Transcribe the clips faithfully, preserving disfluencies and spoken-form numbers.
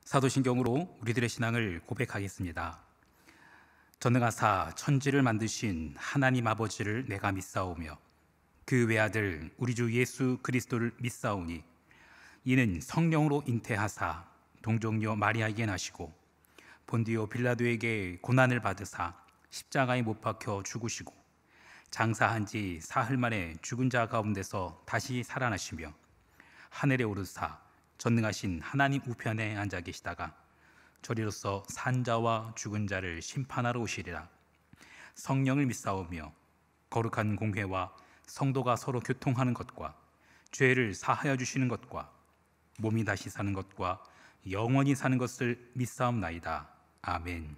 사도신경으로 우리들의 신앙을 고백하겠습니다. 전능하사 천지를 만드신 하나님 아버지를 내가 믿사오며 그 외아들 우리 주 예수 그리스도를 믿사오니 이는 성령으로 잉태하사 동정녀 마리아에게 나시고 본디오 빌라도에게 고난을 받으사 십자가에 못 박혀 죽으시고 장사한 지 사흘 만에 죽은 자 가운데서 다시 살아나시며 하늘에 오르사 전능하신 하나님 우편에 앉아 계시다가 저리로서 산자와 죽은 자를 심판하러 오시리라. 성령을 믿사오며 거룩한 공회와 성도가 서로 교통하는 것과 죄를 사하여 주시는 것과 몸이 다시 사는 것과 영원히 사는 것을 믿사옵나이다. 아멘.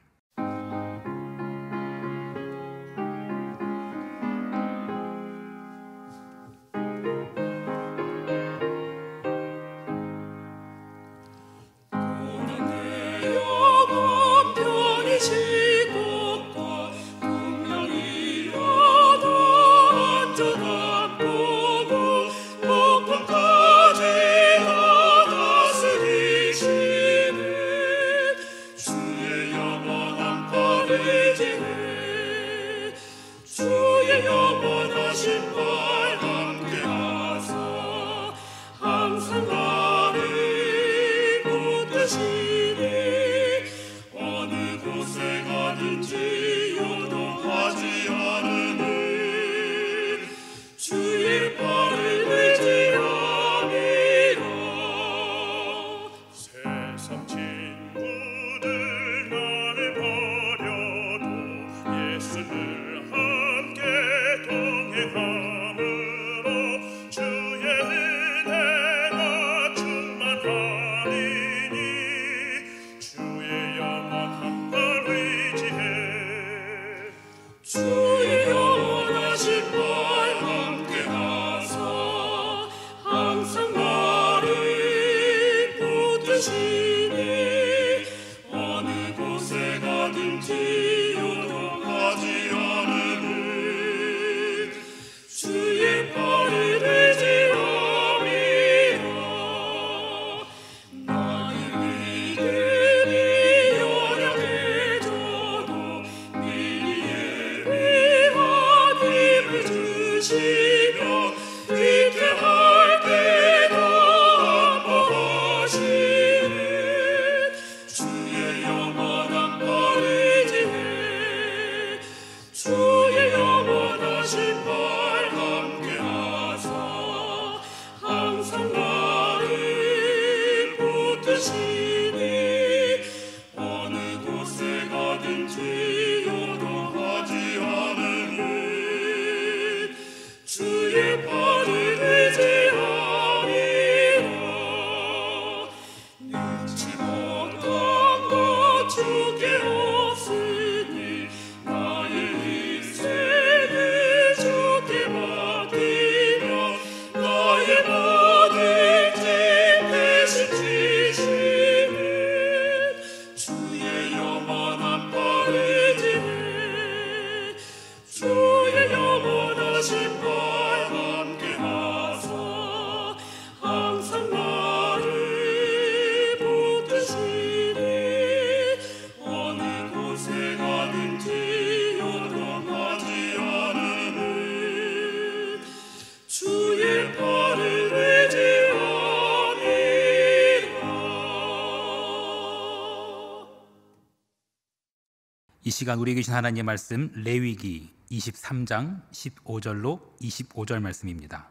이 시간 우리에게 주신 하나님의 말씀 레위기 이십삼 장 십오 절로 이십오 절 말씀입니다.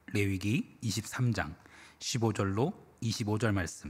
레위기 이십삼 장 십오 절로 이십오 절 말씀.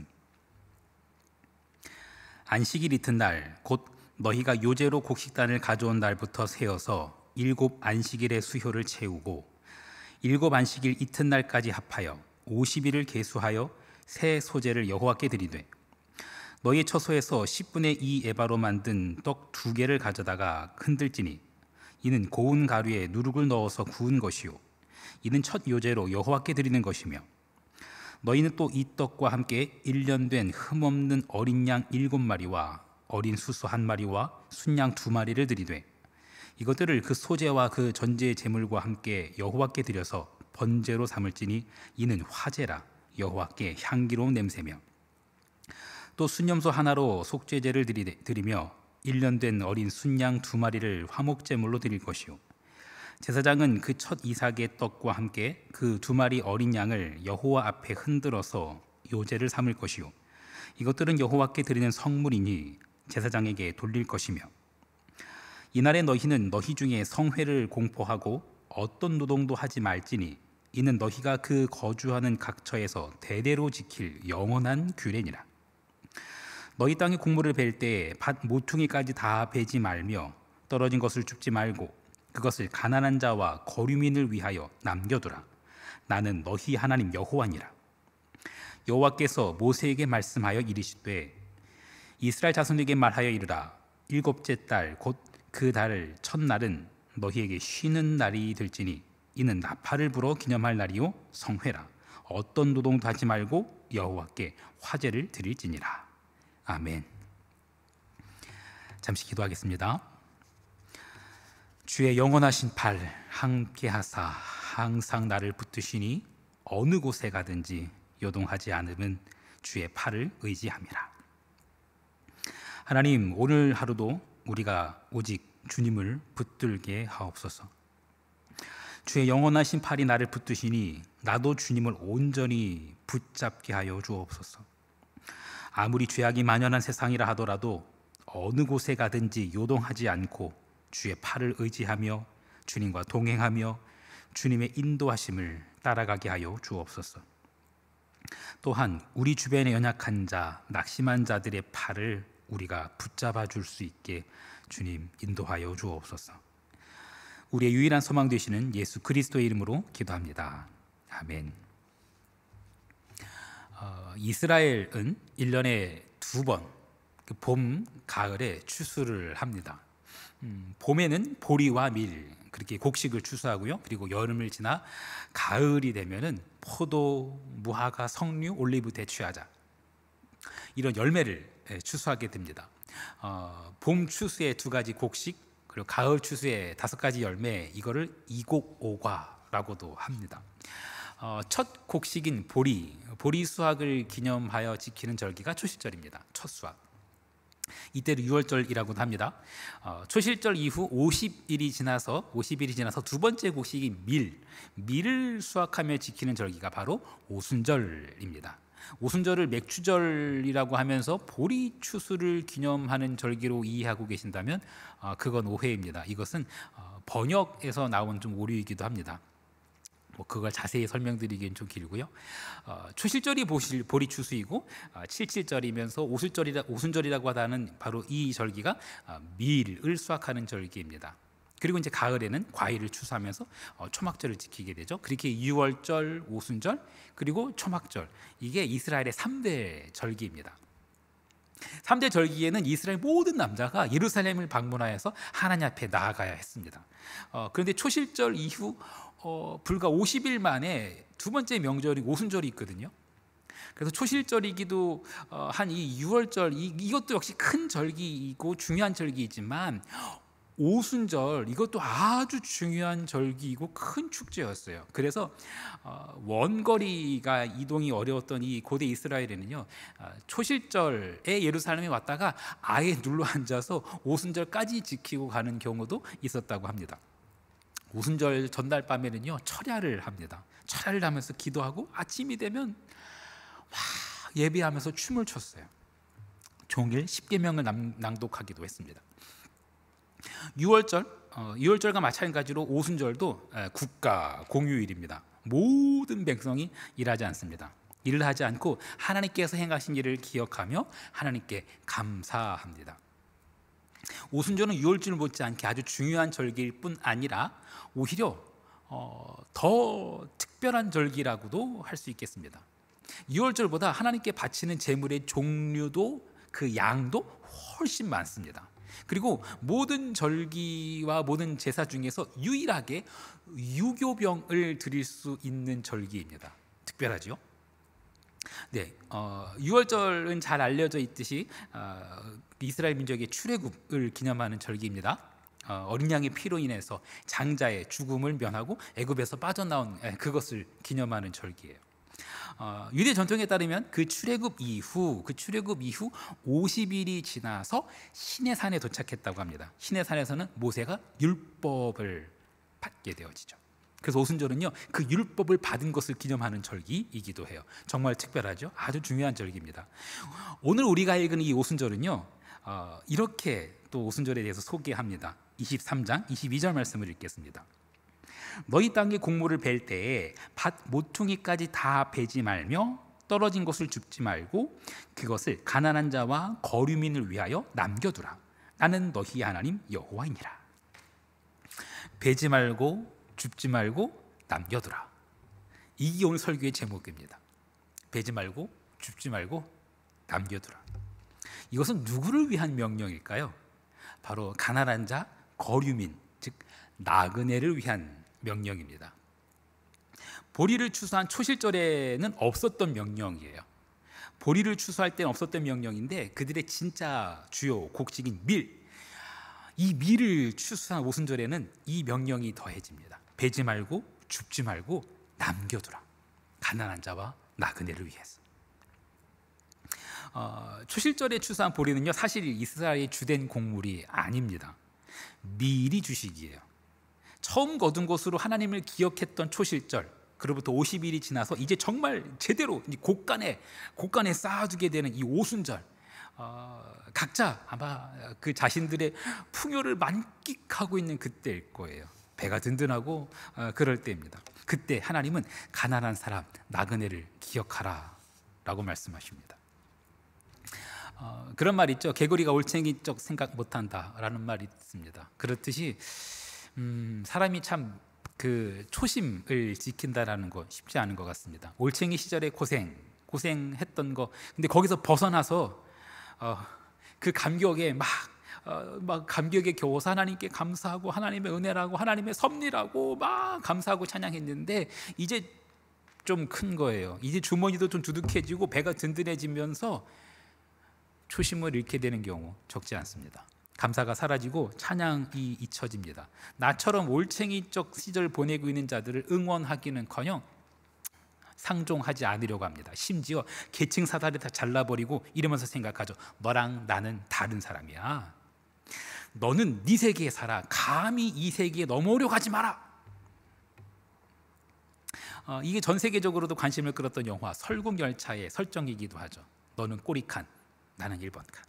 안식일 이튿날 곧 너희가 요제로 곡식단을 가져온 날부터 세어서 일곱 안식일의 수효를 채우고 일곱 안식일 이튿날까지 합하여 오십 일을 계수하여 새 소제를 여호와께 드리되 너희 처소에서 십분의 이 에바로 만든 떡 두 개를 가져다가 흔들지니 이는 고운 가루에 누룩을 넣어서 구운 것이요 이는 첫 요제로 여호와께 드리는 것이며 너희는 또 이 떡과 함께 일 년 된 흠없는 어린 양 일곱 마리와 어린 수소 한 마리와 순양 두 마리를 드리되 이것들을 그 소제와 그 전제의 제물과 함께 여호와께 드려서 번제로 삼을지니 이는 화제라 여호와께 향기로운 냄새며 또 순염소 하나로 속죄제를 드리- 드리며 일 년 된 어린 순양 두 마리를 화목제물로 드릴 것이요 제사장은 그 첫 이삭의 떡과 함께 그 두 마리 어린 양을 여호와 앞에 흔들어서 요제를 삼을 것이요 이것들은 여호와께 드리는 성물이니 제사장에게 돌릴 것이며 이날에 너희는 너희 중에 성회를 공포하고 어떤 노동도 하지 말지니 이는 너희가 그 거주하는 각처에서 대대로 지킬 영원한 규례니라. 너희 땅에 곡물을 벨 때 밭 모퉁이까지 다 베지 말며 떨어진 것을 줍지 말고 그것을 가난한 자와 거류민을 위하여 남겨두라. 나는 너희 하나님 여호와니라. 여호와께서 모세에게 말씀하여 이르시되 이스라엘 자손에게 말하여 이르라. 일곱째 달 곧 그 달 첫날은 너희에게 쉬는 날이 될지니 이는 나팔을 불어 기념할 날이요 성회라. 어떤 노동도 하지 말고 여호와께 화제를 드릴지니라. 아멘. 잠시 기도하겠습니다. 주의 영원하신 팔 함께 하사 항상 나를 붙드시니 어느 곳에 가든지 요동하지 않음은 주의 팔을 의지함이라. 하나님, 오늘 하루도 우리가 오직 주님을 붙들게 하옵소서. 주의 영원하신 팔이 나를 붙드시니 나도 주님을 온전히 붙잡게 하여 주옵소서. 아무리 죄악이 만연한 세상이라 하더라도 어느 곳에 가든지 요동하지 않고 주의 팔을 의지하며 주님과 동행하며 주님의 인도하심을 따라가게 하여 주옵소서. 또한 우리 주변에 연약한 자, 낙심한 자들의 팔을 우리가 붙잡아 줄 수 있게 주님 인도하여 주옵소서. 우리의 유일한 소망 되시는 예수 그리스도의 이름으로 기도합니다. 아멘. 어, 이스라엘은 일 년에 두 번 그 봄, 가을에 추수를 합니다. 음, 봄에는 보리와 밀 그렇게 곡식을 추수하고요. 그리고 여름을 지나 가을이 되면은 포도, 무화과, 석류, 올리브, 대추야자 이런 열매를 추수하게 됩니다. 어, 봄 추수의 두 가지 곡식 그리고 가을 추수의 다섯 가지 열매 이거를 이곡오과라고도 합니다. 어, 첫 곡식인 보리, 보리 수확을 기념하여 지키는 절기가 초실절입니다. 첫 수확. 이때를 유월절이라고도 합니다. 어, 초실절 이후 오십 일이 지나서 오십 일이 지나서 두 번째 곡식인 밀, 밀을 수확하며 지키는 절기가 바로 오순절입니다. 오순절을 맥추절이라고 하면서 보리 추수를 기념하는 절기로 이해하고 계신다면 어, 그건 오해입니다. 이것은 어, 번역에서 나온 좀 오류이기도 합니다. 뭐 그걸 자세히 설명드리기엔 좀 길고요. 어, 초실절이 보실, 보리 추수이고 어, 칠칠절이면서 오순절이라, 오순절이라고 하다는 바로 이 절기가 어, 밀을 수확하는 절기입니다. 그리고 이제 가을에는 과일을 추수하면서 어, 초막절을 지키게 되죠. 그렇게 유월절, 오순절, 그리고 초막절 이게 이스라엘의 삼 대 절기입니다. 삼 대 절기에는 이스라엘 모든 남자가 예루살렘을 방문하여서 하나님 앞에 나아가야 했습니다. 어, 그런데 초실절 이후 어, 불과 오십 일 만에 두 번째 명절이 오순절이 있거든요. 그래서 초실절이기도 어, 한 이 유월절 이, 이것도 역시 큰 절기이고 중요한 절기이지만 오순절 이것도 아주 중요한 절기이고 큰 축제였어요. 그래서 어, 원거리가 이동이 어려웠던 이 고대 이스라엘에는요 어, 초실절에 예루살렘에 왔다가 아예 눌러 앉아서 오순절까지 지키고 가는 경우도 있었다고 합니다. 오순절 전날 밤에는요 철야를 합니다. 철야를 하면서 기도하고 아침이 되면 와, 예배하면서 춤을 췄어요. 종일 십계명을 낭독하기도 했습니다. 유월절, 어, 유월절과 마찬가지로 오순절도 에, 국가 공휴일입니다. 모든 백성이 일하지 않습니다. 일을 하지 않고 하나님께서 행하신 일을 기억하며 하나님께 감사합니다. 오순절은 유월절 못지않게 아주 중요한 절기일 뿐 아니라 오히려 어, 더 특별한 절기라고도 할 수 있겠습니다. 유월절보다 하나님께 바치는 제물의 종류도 그 양도 훨씬 많습니다. 그리고 모든 절기와 모든 제사 중에서 유일하게 유교병을 드릴 수 있는 절기입니다. 특별하죠? 네, 어, 유월절은 잘 알려져 있듯이 어, 이스라엘 민족의 출애굽을 기념하는 절기입니다. 어, 어린 양의 피로 인해서 장자의 죽음을 면하고 애굽에서 빠져나온 에, 그것을 기념하는 절기예요. 어, 유대 전통에 따르면 그 출애굽 이후 그 출애굽 이후 오십 일이 지나서 시내산에 도착했다고 합니다. 시내산에서는 모세가 율법을 받게 되어지죠. 그래서 오순절은요, 그 율법을 받은 것을 기념하는 절기이기도 해요. 정말 특별하죠. 아주 중요한 절기입니다. 오늘 우리가 읽은 이 오순절은요, 어, 이렇게 또 오순절에 대해서 소개합니다. 이십삼 장 이십이 절 말씀을 읽겠습니다. 너희 땅에 곡물을 벨 때에 밭 모퉁이까지 다 베지 말며 떨어진 것을 줍지 말고 그것을 가난한 자와 거류민을 위하여 남겨두라. 나는 너희 하나님 여호와이니라. 베지 말고 줍지 말고 남겨두라. 이게 오늘 설교의 제목입니다. 베지 말고 줍지 말고 남겨두라. 이것은 누구를 위한 명령일까요? 바로 가난한 자, 거류민, 즉 나그네를 위한 명령입니다. 보리를 추수한 초실절에는 없었던 명령이에요. 보리를 추수할 때는 없었던 명령인데 그들의 진짜 주요 곡식인 밀, 이 밀을 추수한 오순절에는 이 명령이 더해집니다. 베지 말고 줍지 말고 남겨두라. 가난한 자와 나그네를 위해서. 어, 초실절에 추수한 보리는요, 사실 이스라엘의 주된 곡물이 아닙니다. 밀이 주식이에요. 처음 거둔 것으로 하나님을 기억했던 초실절, 그로부터 오십 일이 지나서 이제 정말 제대로 곳간에 곳간에 쌓아두게 되는 이 오순절, 어, 각자 아마 그 자신들의 풍요를 만끽하고 있는 그때일 거예요. 배가 든든하고 어, 그럴 때입니다. 그때 하나님은 가난한 사람, 나그네를 기억하라 라고 말씀하십니다. 어, 그런 말 있죠. 개구리가 올챙이적 생각 못한다 라는 말이 있습니다. 그렇듯이 음, 사람이 참 그 초심을 지킨다라는 거 쉽지 않은 것 같습니다. 올챙이 시절에 고생, 고생했던 거, 근데 거기서 벗어나서 어, 그 감격에 막, 어, 막 감격에 겨워서 하나님께 감사하고 하나님의 은혜라고 하나님의 섭리라고 막 감사하고 찬양했는데 이제 좀 큰 거예요. 이제 주머니도 좀 두둑해지고 배가 든든해지면서 초심을 잃게 되는 경우 적지 않습니다. 감사가 사라지고 찬양이 잊혀집니다. 나처럼 올챙이적 시절 보내고 있는 자들을 응원하기는커녕 상종하지 않으려고 합니다. 심지어 계층 사다리 다 잘라버리고 이러면서 생각하죠. 너랑 나는 다른 사람이야. 너는 네 세계에 살아. 감히 이 세계에 넘어오려고 하지 마라. 어, 이게 전 세계적으로도 관심을 끌었던 영화 설국열차의 설정이기도 하죠. 너는 꼬리칸, 나는 일 번 칸.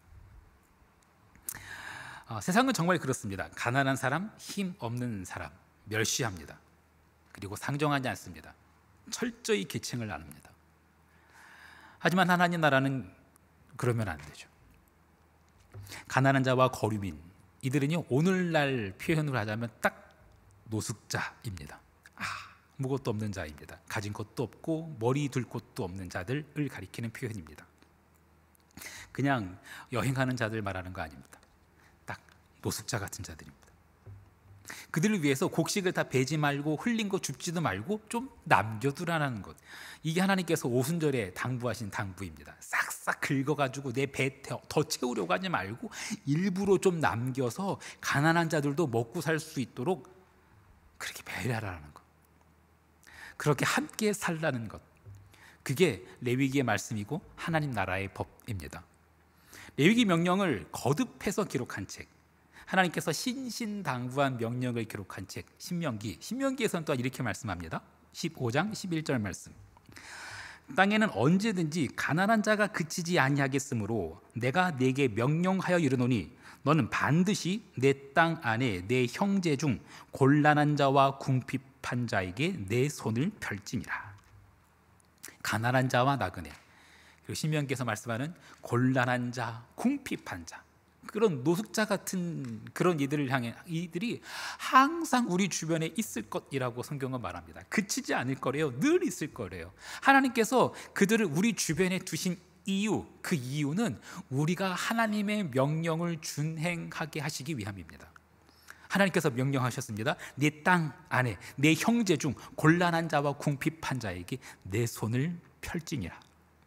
어, 세상은 정말 그렇습니다. 가난한 사람, 힘 없는 사람 멸시합니다. 그리고 상정하지 않습니다. 철저히 계층을 나눕니다. 하지만 하나님 나라는 그러면 안 되죠. 가난한 자와 거류민, 이들은요, 오늘날 표현을 하자면 딱 노숙자입니다. 아, 아무것도 없는 자입니다. 가진 것도 없고 머리 둘 곳도 없는 자들을 가리키는 표현입니다. 그냥 여행하는 자들 말하는 거 아닙니다. 딱 노숙자 같은 자들입니다. 그들을 위해서 곡식을 다 베지 말고 흘린 거 줍지도 말고 좀 남겨두라는 것, 이게 하나님께서 오순절에 당부하신 당부입니다. 싹싹 긁어가지고 내 배 더 채우려고 하지 말고 일부러 좀 남겨서 가난한 자들도 먹고 살 수 있도록 그렇게 배려하라는 것, 그렇게 함께 살라는 것, 그게 레위기의 말씀이고 하나님 나라의 법입니다. 레위기 명령을 거듭해서 기록한 책, 하나님께서 신신당부한 명령을 기록한 책 신명기, 신명기에서는 또 이렇게 말씀합니다. 십오 장 십일 절 말씀. 땅에는 언제든지 가난한 자가 그치지 아니하겠으므로 내가 네게 명령하여 이르노니 너는 반드시 내 땅 안에 내 형제 중 곤란한 자와 궁핍한 자에게 내 손을 펼지니라. 가난한 자와 나그네, 그리고 신명기에서 말씀하는 곤란한 자, 궁핍한 자, 그런 노숙자 같은 그런 이들을 향해, 이들이 항상 우리 주변에 있을 것이라고 성경은 말합니다. 그치지 않을 거래요. 늘 있을 거래요. 하나님께서 그들을 우리 주변에 두신 이유, 그 이유는 우리가 하나님의 명령을 준행하게 하시기 위함입니다. 하나님께서 명령하셨습니다. 내 땅 안에 내 형제 중 곤란한 자와 궁핍한 자에게 내 손을 펼지니라.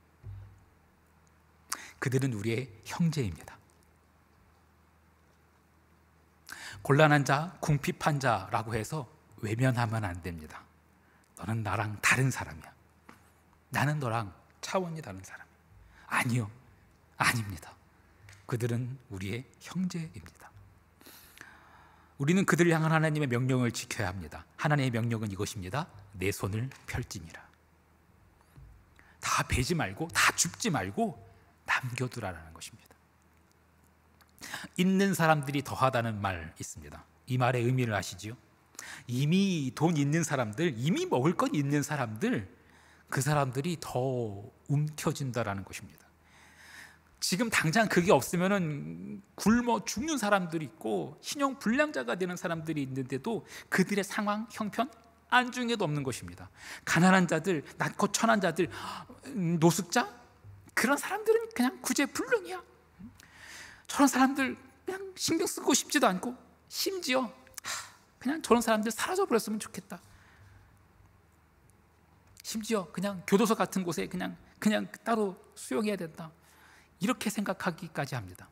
그들은 우리의 형제입니다. 곤란한 자, 궁핍한 자라고 해서 외면하면 안 됩니다. 너는 나랑 다른 사람이야. 나는 너랑 차원이 다른 사람. 아니요, 아닙니다. 그들은 우리의 형제입니다. 우리는 그들을 향한 하나님의 명령을 지켜야 합니다. 하나님의 명령은 이것입니다. 내 손을 펼지니라. 다 베지 말고, 다 줍지 말고 남겨두라라는 것입니다. 있는 사람들이 더하다는 말 있습니다. 이 말의 의미를 아시지요? 이미 돈 있는 사람들, 이미 먹을 것 있는 사람들, 그 사람들이 더 움켜진다라는 것입니다. 지금 당장 그게 없으면은 굶어 죽는 사람들이 있고 신용 불량자가 되는 사람들이 있는데도 그들의 상황, 형편 안중에도 없는 것입니다. 가난한 자들, 낮고 천한 자들, 노숙자, 그런 사람들은 그냥 구제불능이야. 저런 사람들 그냥 신경 쓰고 싶지도 않고, 심지어 그냥 저런 사람들 사라져 버렸으면 좋겠다. 심지어 그냥 교도소 같은 곳에 그냥 그냥 따로 수용해야 된다. 이렇게 생각하기까지 합니다.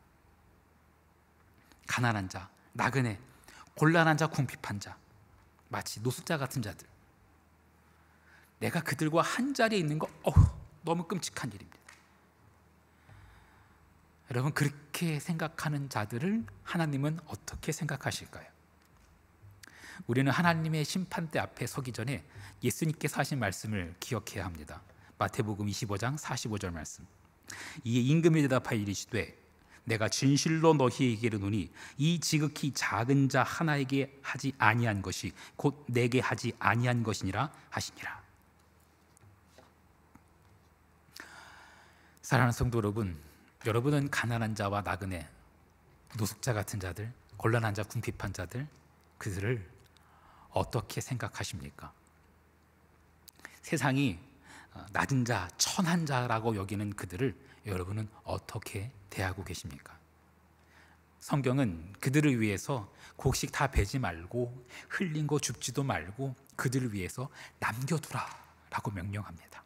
가난한 자, 나그네, 곤란한 자, 궁핍한 자, 마치 노숙자 같은 자들, 내가 그들과 한 자리에 있는 거 어후, 너무 끔찍한 일입니다. 여러분, 그렇게 생각하는 자들을 하나님은 어떻게 생각하실까요? 우리는 하나님의 심판대 앞에 서기 전에 예수님께서 하신 말씀을 기억해야 합니다. 마태복음 이십오 장 사십오 절 말씀. 이에 임금이 대답하여 이르시되 내가 진실로 너희에게 이르노니 이 지극히 작은 자 하나에게 하지 아니한 것이 곧 내게 하지 아니한 것이니라 하시니라. 사랑하는 성도 여러분, 여러분은 가난한 자와 나그네, 노숙자 같은 자들, 곤란한 자, 궁핍한 자들, 그들을 어떻게 생각하십니까? 세상이 낮은 자, 천한 자라고 여기는 그들을 여러분은 어떻게 대하고 계십니까? 성경은 그들을 위해서 곡식 다 베지 말고 흘린 거 줍지도 말고 그들을 위해서 남겨두라 라고 명령합니다.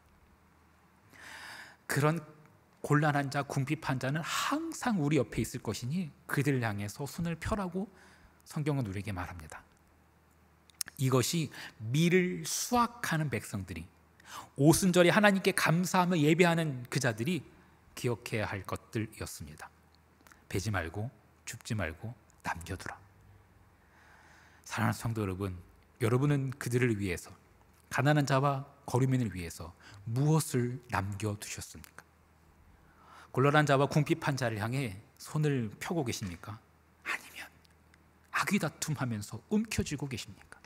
그런 곤란한 자, 궁핍한 자는 항상 우리 옆에 있을 것이니 그들을 향해서 손을 펴라고 성경은 우리에게 말합니다. 이것이 밀을 수확하는 백성들이, 오순절에 하나님께 감사하며 예배하는 그 자들이 기억해야 할 것들이었습니다. 베지 말고 줍지 말고 남겨두라. 사랑하는 성도 여러분, 여러분은 그들을 위해서, 가난한 자와 거류민을 위해서 무엇을 남겨두셨습니까? 곤란한 자와 궁핍한 자를 향해 손을 펴고 계십니까? 아니면 아귀다툼하면서 움켜쥐고 계십니까?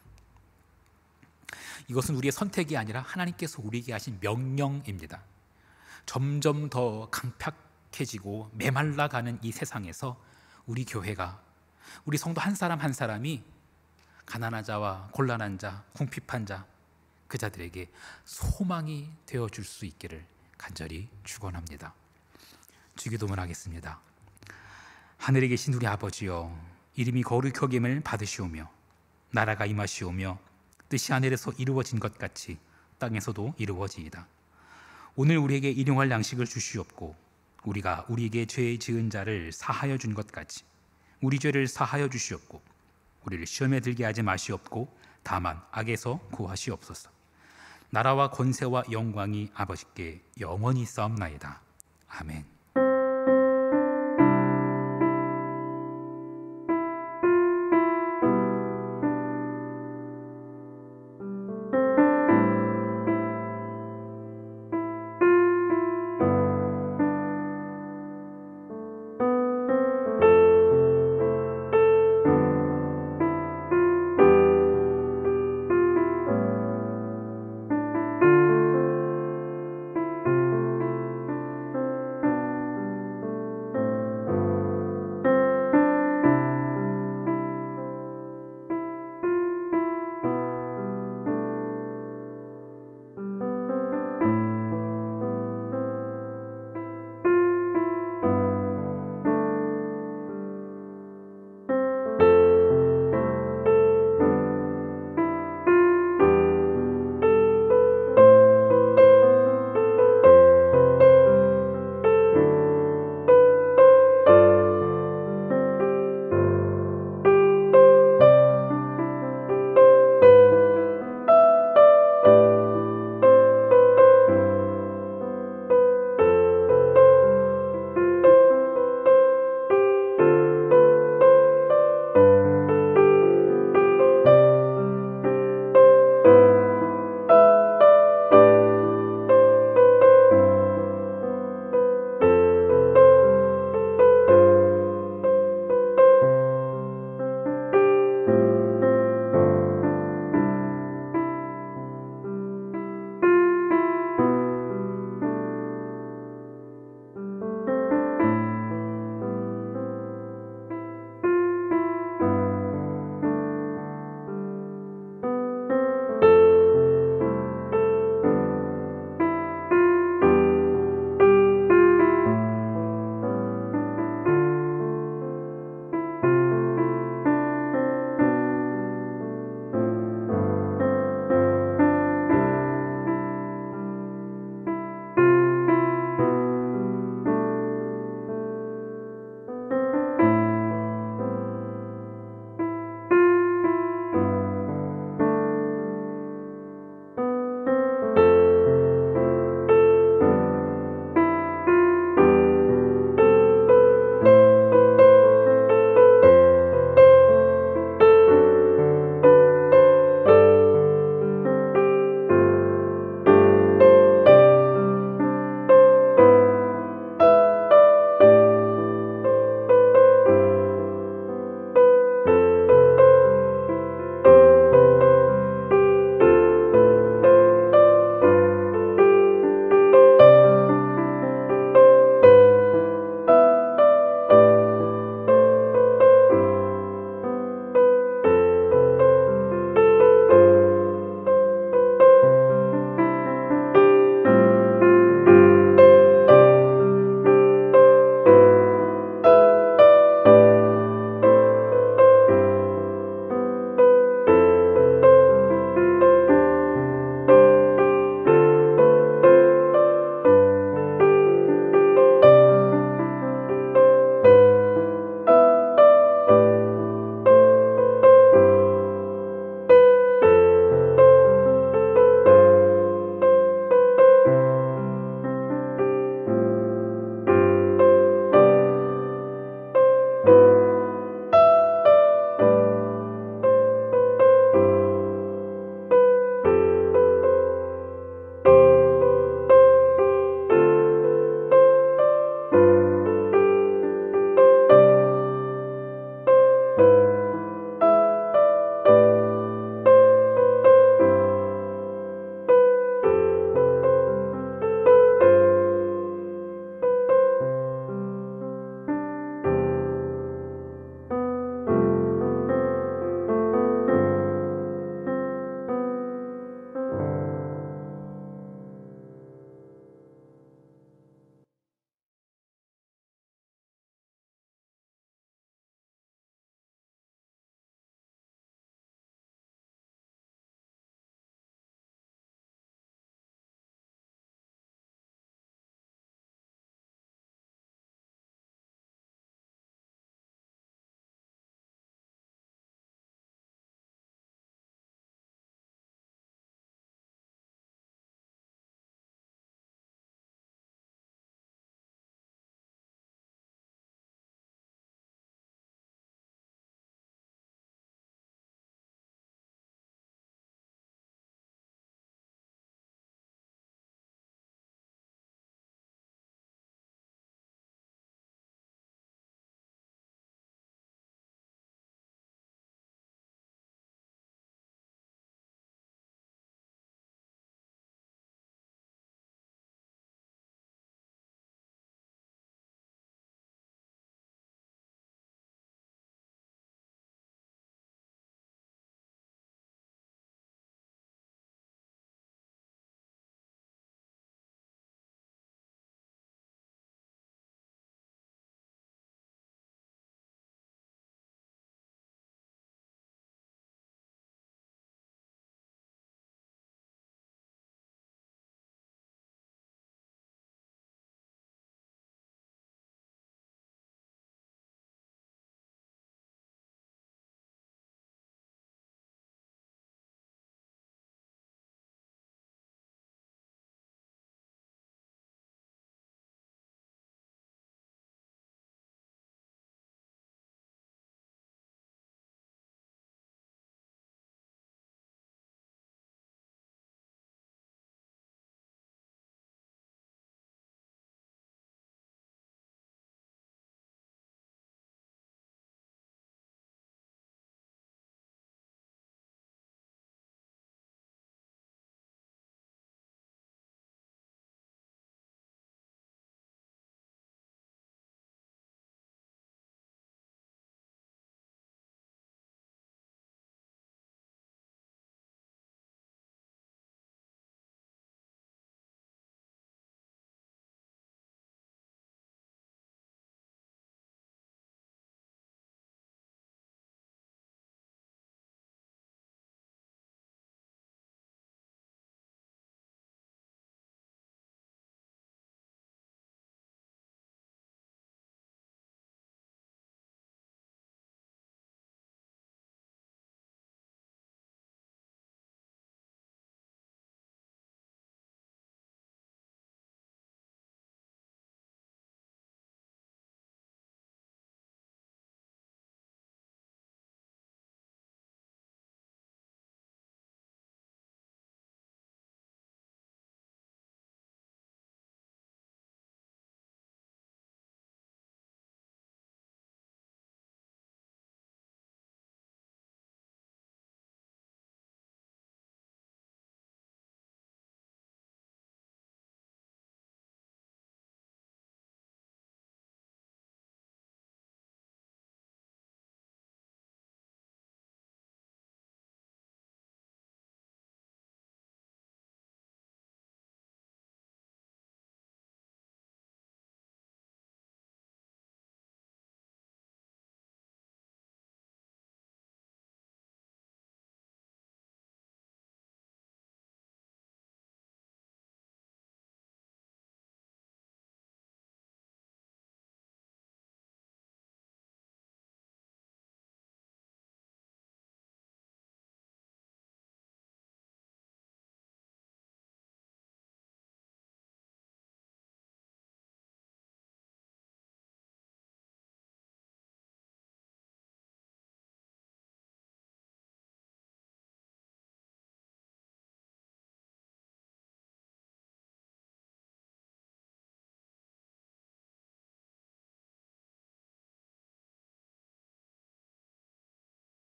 이것은 우리의 선택이 아니라 하나님께서 우리에게 하신 명령입니다. 점점 더 강팍해지고 메말라가는 이 세상에서 우리 교회가, 우리 성도 한 사람 한 사람이 가난한 자와 곤란한 자, 궁핍한 자, 그 자들에게 소망이 되어줄 수 있기를 간절히 축원합니다. 주기도문 하겠습니다. 하늘에 계신 우리 아버지여, 이름이 거룩히 여김을 받으시오며 나라가 임하시오며 뜻이 하늘에서 이루어진 것 같이 땅에서도 이루어지이다. 오늘 우리에게 일용할 양식을 주시옵고 우리가 우리에게 죄 지은 자를 사하여 준 것 같이 우리 죄를 사하여 주시옵고 우리를 시험에 들게 하지 마시옵고 다만 악에서 구하시옵소서. 나라와 권세와 영광이 아버지께 영원히 싸움나이다. 아멘.